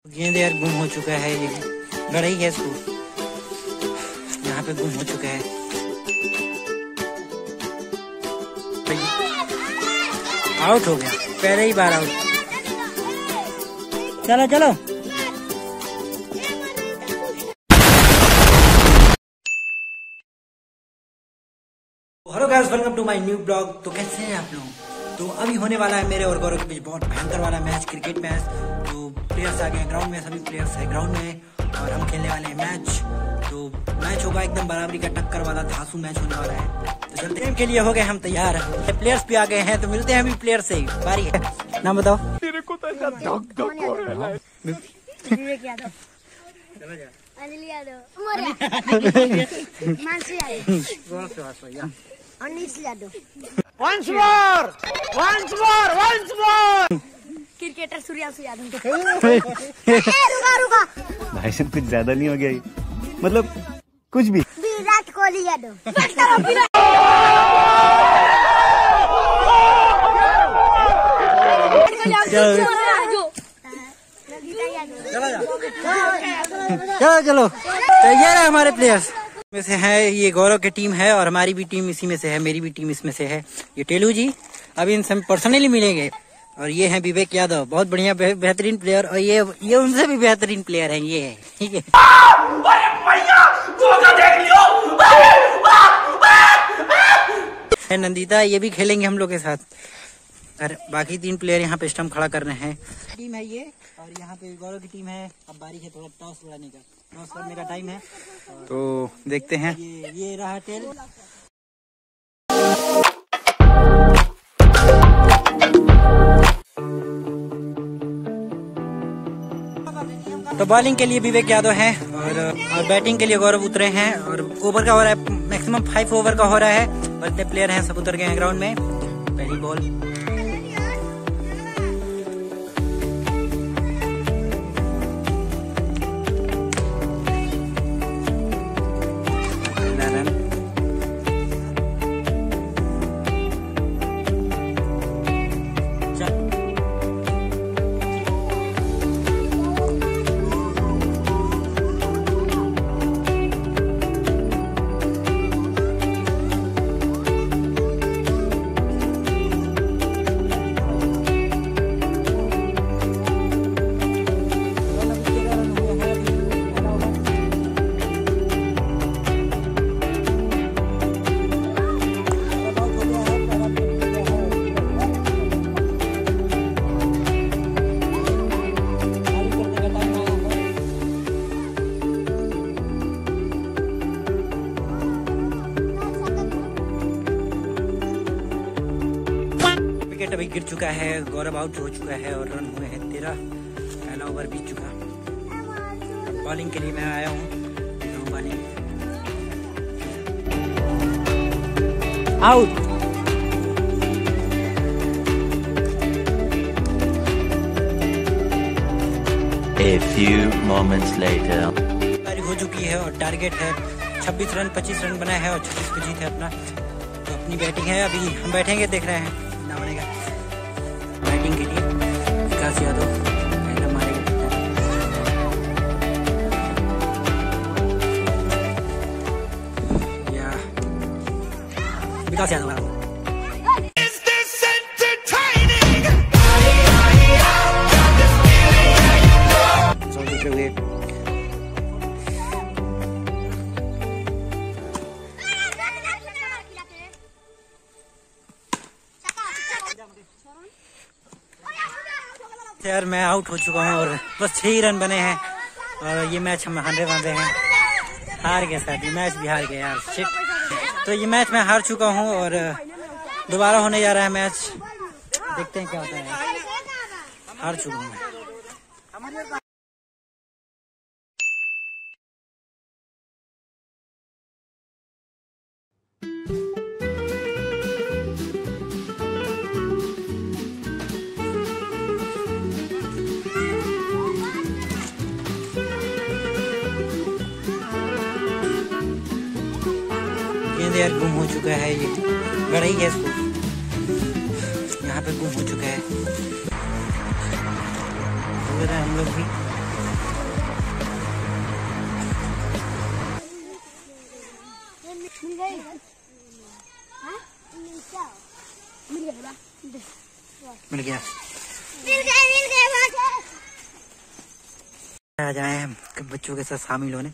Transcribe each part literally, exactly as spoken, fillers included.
गेंद यार गुम हो चुका है, ये गड़ा ही है इसको, यहाँ पे गुम हो चुका है। आउट हो गया, पहले ही बार आउट। चलो चलो hello guys, welcome to my new blog. तो कैसे हैं आप लोग? तो अभी होने वाला है मेरे और गौरव के बीच बहुत भयंकर वाला मैच, क्रिकेट मैच। तो प्लेयर्स आ गए हैं ग्राउंड में, सभी प्लेयर्स है ग्राउंड में और हम खेलने वाले हैं मैच। तो मैच होगा एकदम बराबरी का, टक्कर वाला धांसू मैच होने वाला है। तो चलते हैं, के लिए हो गए हम तैयार, प्लेयर्स भी आ गए हैं। तो मिलते हैं अभी प्लेयर से, बारी है। नाम बताओ। मेरे को तो ऐसा धक धक हो रहा है। Anjali Yadav, Mansi Yadav, Anish Yadav, once more, once more, once more. Cricketer Suryanshu Yadav. रुका रुका भाई साहब, कुछ ज्यादा नहीं हो गया ये? मतलब कुछ भी। विराट कोहली यादव। चलो चलो तैयार है हमारे प्लेयर्स में से है। ये गौरव की टीम है और हमारी भी टीम इसी में से है, मेरी भी टीम इसमें से है। ये टेलू जी अभी इनसे पर्सनली मिलेंगे। और ये है विवेक यादव, बहुत बढ़िया बेहतरीन प्लेयर। और ये ये उनसे भी बेहतरीन प्लेयर हैं, ये है, ठीक है। नंदिता, ये भी खेलेंगे हम लोग के साथ। और बाकी तीन प्लेयर यहाँ पे स्टंप खड़ा कर रहे हैं। टीम है ये, और यहाँ पे गौरव की टीम है। अब बारी है थोड़ा टॉस उड़ाने का, टॉस करने का टाइम है। तो देखते हैं। ये ये रहा टेल। तो बॉलिंग के लिए विवेक यादव है और, और बैटिंग के लिए गौरव उतरे हैं। और ओवर का हो रहा है, मैक्सिमम फाइव ओवर का हो रहा है। और इतने प्लेयर हैं, सब उतर गए हैं ग्राउंड में। पहली बॉल, विकेट अभी गिर चुका है, गौरव आउट हो चुका है और रन हुए हैं तेरह। पहला ओवर बीत चुका। बॉलिंग के लिए मैं आया हूँ, bowling out. A few moments later. पारी हो चुकी है और टारगेट है छब्बीस रन, पच्चीस रन बना है और छब्बीस को जीत है अपना। तो अपनी बैटिंग है, अभी हम बैठेंगे, देख रहे हैं ना बनेगा। बैटिंग के लिए विकास यादव पहले मारेगा। या विकास यादव यार, मैं आउट हो चुका हूँ और बस छह ही रन बने हैं। और ये मैच हम हारे वाले हैं, हार गए साथ ही, मैच भी हार गए यार, शिट। तो ये मैच मैं हार चुका हूँ और दोबारा होने जा रहा है मैच, देखते हैं क्या होता है। हार चुका हूँ। गेंद यार गुम हो चुका है, ये गड़ा ही है इसको, यहाँ पे गुम हो चुका है। हम लोग भी मिल गया। मिल गए मिल गए भागे। आ जाए बच्चों के साथ शामिल होने।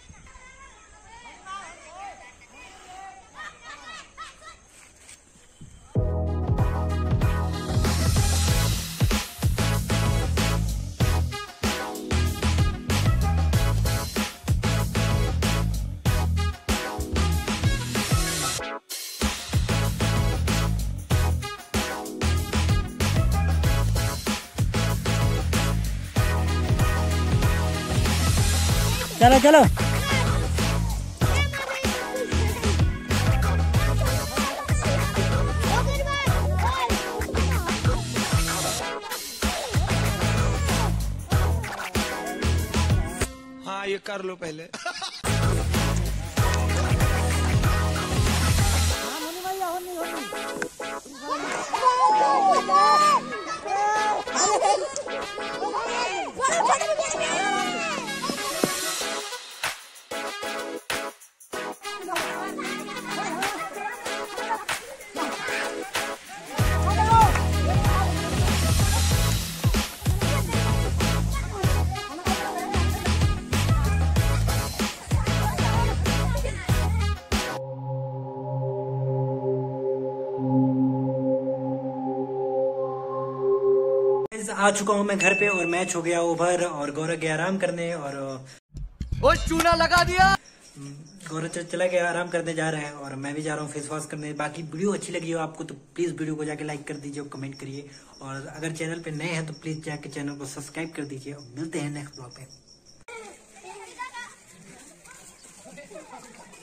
चलो चलो हाँ ये कर लो पहले। आ चुका हूँ मैं घर पे और मैच हो गया ओवर और गौरव गया आराम करने और वो चूना लगा दिया। गौरव चला गया आराम करने जा रहा है और मैं भी जा रहा हूँ फेस वॉश करने। बाकी वीडियो अच्छी लगी हो आपको तो प्लीज वीडियो को जाके लाइक कर दीजिए और कमेंट करिए और अगर चैनल पे नए हैं तो प्लीज जाके चैनल को सब्सक्राइब कर दीजिए और मिलते हैं नेक्स्ट ब्लॉग पे।